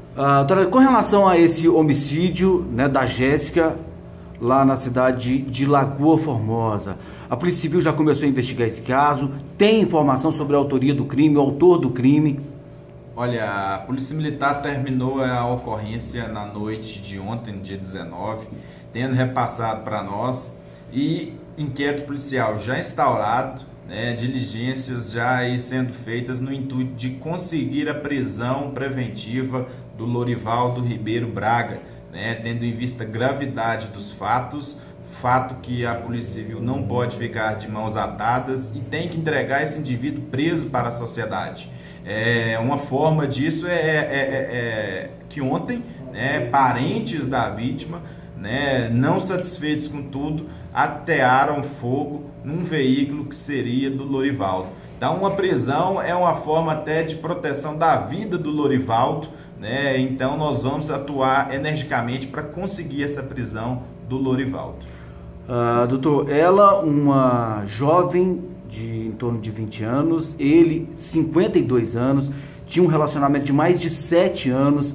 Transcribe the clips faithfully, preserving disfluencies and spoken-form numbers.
Uh, doutora, com relação a esse homicídio, né, da Jéssica, lá na cidade de Lagoa Formosa, a Polícia Civil já começou a investigar esse caso? Tem informação sobre a autoria do crime, o autor do crime? Olha, a Polícia Militar terminou a ocorrência na noite de ontem, dia dezenove, tendo repassado para nós, e inquérito policial já instaurado, né, diligências já aí sendo feitas no intuito de conseguir a prisão preventiva do Lorivaldo Ribeiro Braga, né, tendo em vista a gravidade dos fatos, fato que a Polícia Civil não pode ficar de mãos atadas e tem que entregar esse indivíduo preso para a sociedade. É, uma forma disso é, é, é, é que ontem, né, parentes da vítima, né, não satisfeitos com tudo, atearam fogo num veículo que seria do Lorivaldo. Então, uma prisão é uma forma até de proteção da vida do Lorivaldo, né? Então, nós vamos atuar energicamente para conseguir essa prisão do Lorivaldo. Uh, doutor, ela, uma jovem de em torno de vinte anos, ele cinquenta e dois anos, tinha um relacionamento de mais de sete anos.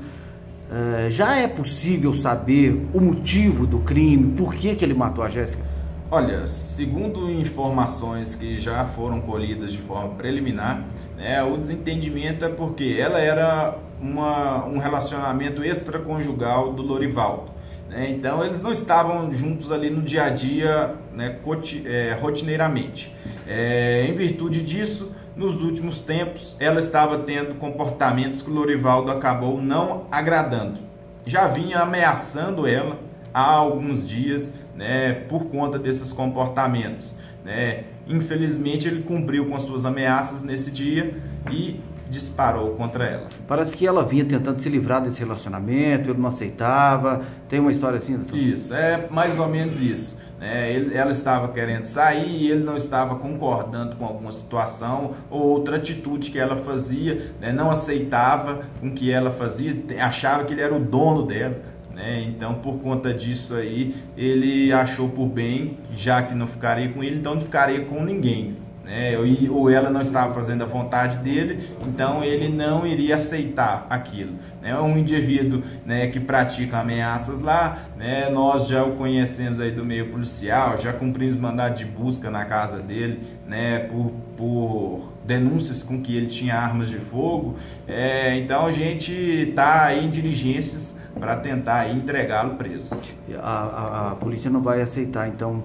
Uh, já é possível saber o motivo do crime, por que que ele matou a Jéssica? Olha, segundo informações que já foram colhidas de forma preliminar, né, o desentendimento é porque ela era uma, um relacionamento extraconjugal do Lorivaldo, né? Então eles não estavam juntos ali no dia a dia, né, é, rotineiramente. É, em virtude disso, nos últimos tempos, ela estava tendo comportamentos que o Lorivaldo acabou não agradando. Já vinha ameaçando ela há alguns dias, né, por conta desses comportamentos, né? Infelizmente, ele cumpriu com as suas ameaças nesse dia e disparou contra ela. Parece que ela vinha tentando se livrar desse relacionamento, ele não aceitava. Tem uma história assim, doutor? Isso, é mais ou menos isso. É, ele, ela estava querendo sair e ele não estava concordando com alguma situação ou outra atitude que ela fazia, né, não aceitava com o que ela fazia, achava que ele era o dono dela, né? Então, por conta disso aí, ele achou por bem, já que não ficaria com ele, então não ficaria com ninguém, né? Ou ela não estava fazendo a vontade dele, então ele não iria aceitar aquilo, né? Um indivíduo, né, que pratica ameaças lá, né, nós já o conhecemos aí do meio policial, já cumprimos mandado de busca na casa dele, né, por, por denúncias com que ele tinha armas de fogo. É, então a gente está aí em diligências para tentar entregá-lo preso. A, a, a polícia não vai aceitar, então,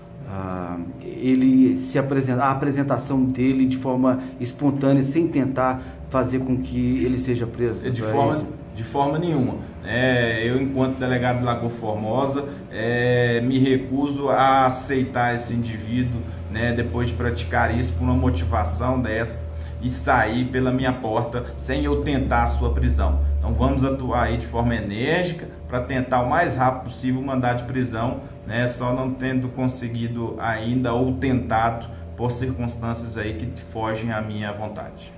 uh, ele se apresenta, a apresentação dele de forma espontânea, sem tentar fazer com que ele seja preso? De, forma, de forma nenhuma. É, eu, enquanto delegado de Lagoa Formosa, é, me recuso a aceitar esse indivíduo, né, depois de praticar isso por uma motivação dessa, e sair pela minha porta sem eu tentar a sua prisão. Então vamos atuar aí de forma enérgica para tentar o mais rápido possível mandar de prisão, né, só não tendo conseguido ainda ou tentado por circunstâncias aí que fogem à minha vontade.